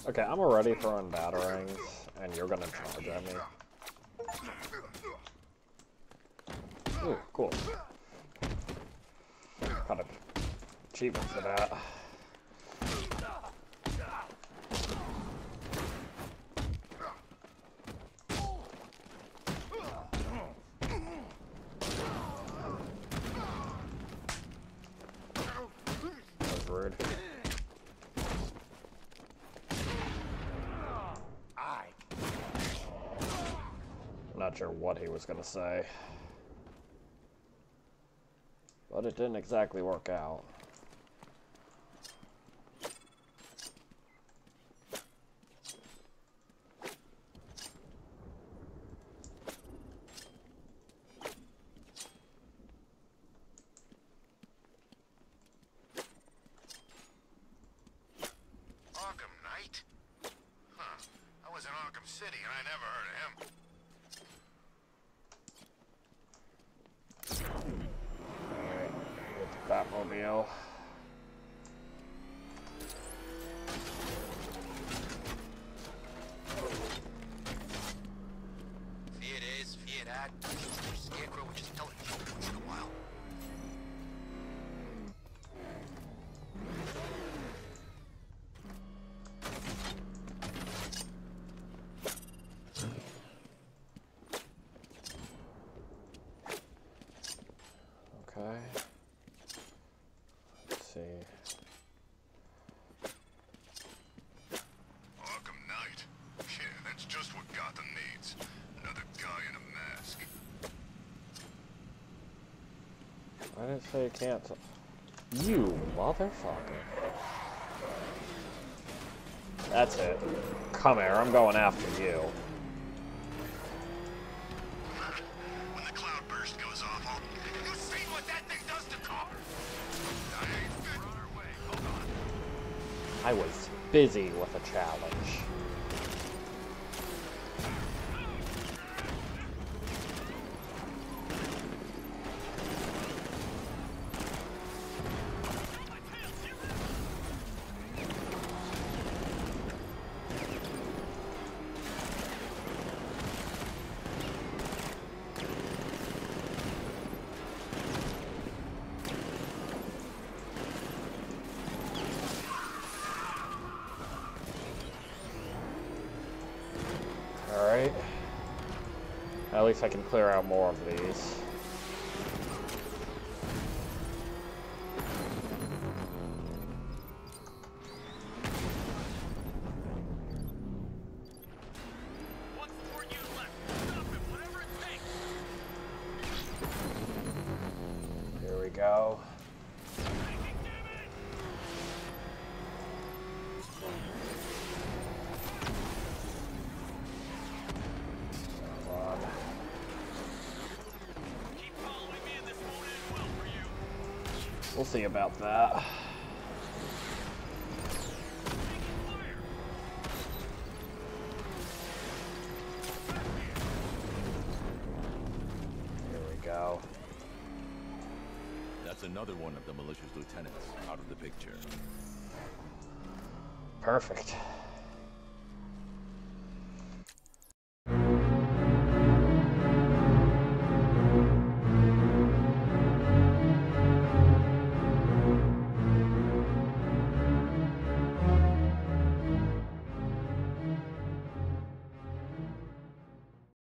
Okay, I'm already throwing batarangs, and you're gonna charge at me. Ooh, cool. Got an achievement for that. That was rude. I'm not sure what he was gonna say. But it didn't exactly work out. Arkham Knight? Huh. I was in Arkham City and I never heard of him. Alright, get the Batmobile. Fear this, fear that. Scarecrow would just tell it once in a while. Okay. Let's see. Arkham Knight? Yeah, that's just what Gotham needs. Another guy in a mask. I didn't say you can't. You motherfucker. That's it. Come here, I'm going after you. When the cloudburst goes off, you see what that thing does to cars? We're on our way. Hold on. I was busy with a challenge. Alright. At least I can clear out more of these. Here we go. We'll see about that. Here we go. That's another one of the malicious lieutenants out of the picture. Perfect.